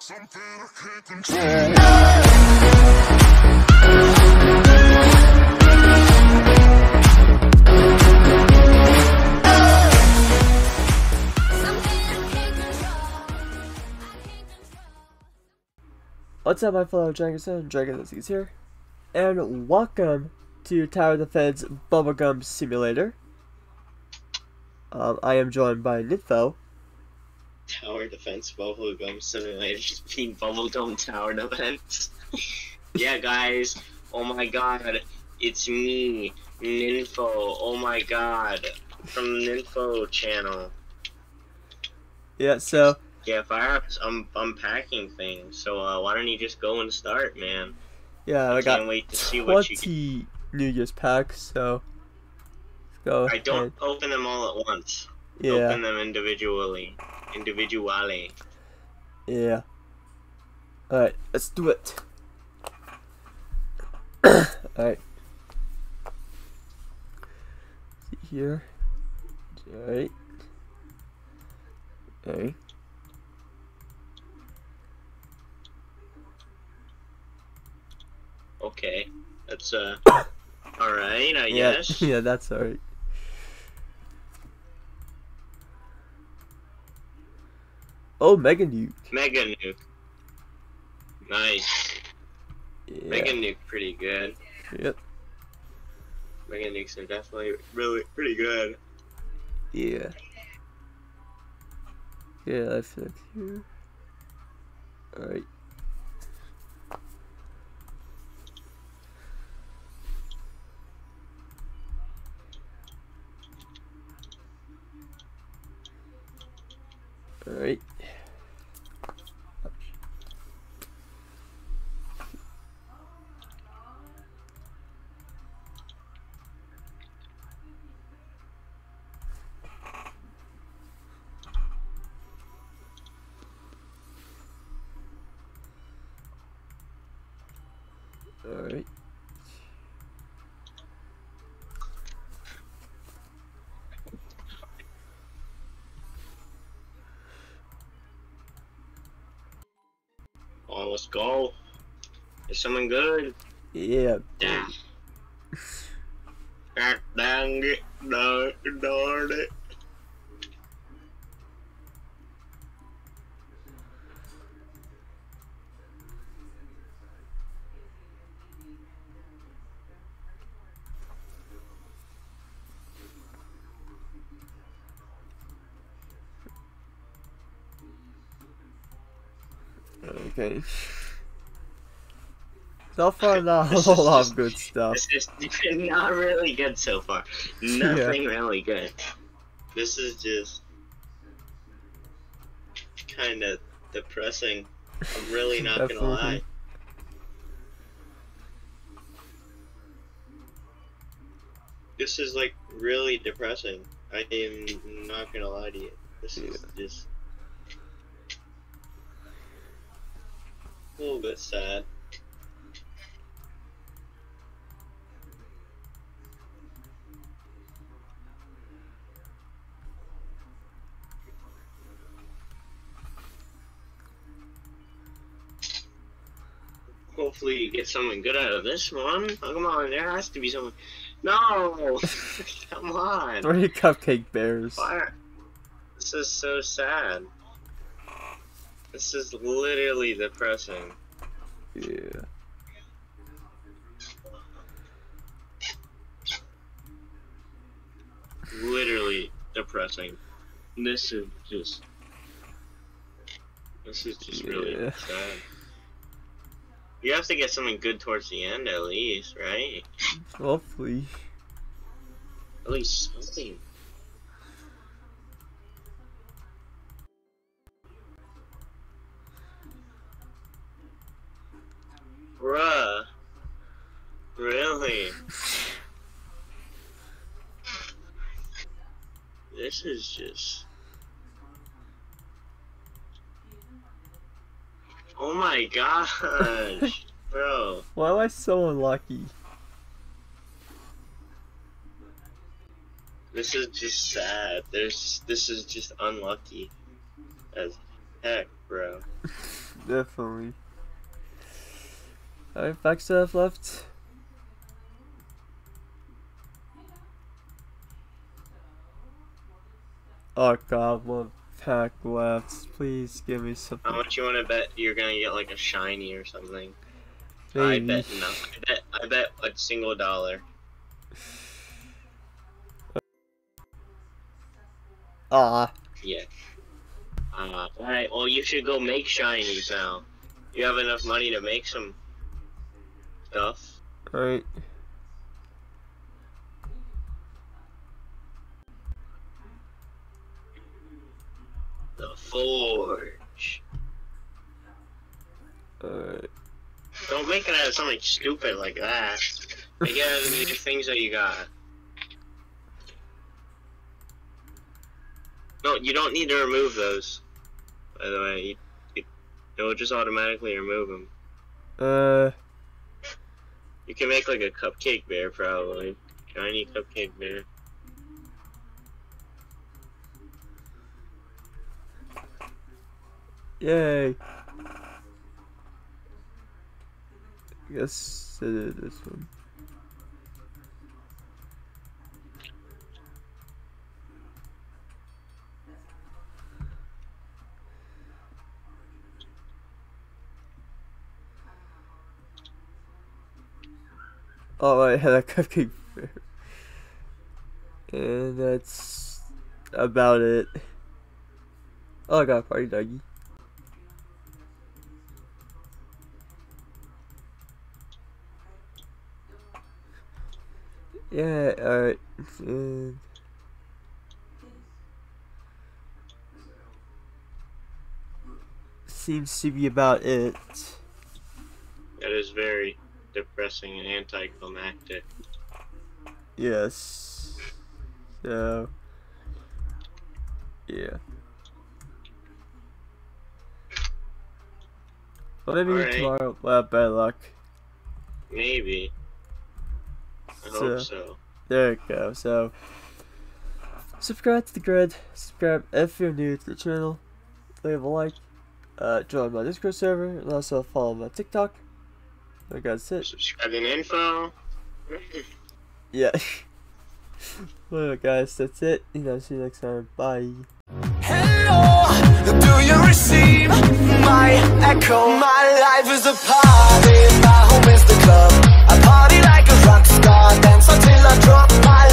Something I can't control. What's up, my fellow Dragons and Dragon's here, and welcome to Tower Defense Bubblegum Simulator. I am joined by Nympho. Tower Defense Bubblegum Simulator, just being Bubblegum Tower Defense. Yeah, guys, oh my god, it's me, Nympho, oh my god, from Nympho channel. Yeah, so Yeah, Firehouse, I'm unpacking things, so why don't you just go and start, man? yeah, I Can't got wait to see what you 20 New Year's packs, so let's go I don't ahead. open them all at once. Yeah, Open them individually. yeah. Alright, let's do it. Alright. See here. Alright. Okay. Okay, that's alright, I Yeah, guess. yeah, that's alright. Oh, Mega Nuke. Mega Nuke. Nice. Yeah. Mega Nuke pretty good. Yep. Mega Nukes are definitely really pretty good. Yeah. Yeah, that's it here. Alright. Alright. Alright. Oh, let's go. Is someone good? Yeah. Yeah. God dang it. Darn it. Okay. So far, not a whole lot of good stuff. This is not really good so far. Nothing really good. This is just kind of depressing. I'm really not gonna lie. This is like really depressing. I am not gonna lie to you. This is just a little bit sad. Hopefully you get something good out of this one. Oh, come on, there has to be something. No! Come on! 3 cupcake bears. Fire. This is so sad. This is literally depressing. Yeah. Literally depressing. This is just really sad. You have to get something good towards the end at least, right? Hopefully. At least something. Bruh. Really? This is just... Oh my gosh, bro. Why am I so unlucky? This is just sad. This is just unlucky as heck, bro. Definitely. Alright, back stuff left. Oh god, one pack left. Please give me something. How much you want to bet you're gonna get like a shiny or something? Maybe. I bet no. I bet a single $1. Ah. Yeah. Alright, well you should go make shinies now. You have enough money to make some stuff. Alright. The Forge. Alright. Don't make it out of something stupid like that. Make it out of the things that you got. No, you don't need to remove those. By the way, it will just automatically remove them. You can make like a cupcake bear, probably. Shiny cupcake bear. Yay. I guess it is this one. Oh, I had a cupcake bear. And that's about it. Oh, I got a party doggy. Yeah, alright. And seems to be about it. That is very depressing and anticlimactic. Yes. So, yeah. Well, maybe Alright. tomorrow we'll have better luck. Maybe. I hope so. There you go. So, subscribe to the grid. Subscribe if you're new to the channel. Leave a like. Join my Discord server, and also follow my TikTok. I that's it. Subscribing info. Yeah. Well, guys, that's it. See you next time. Bye. Hello, do you receive my echo? My life is a party, my home is the club. I party like a rock star, dance until I drop my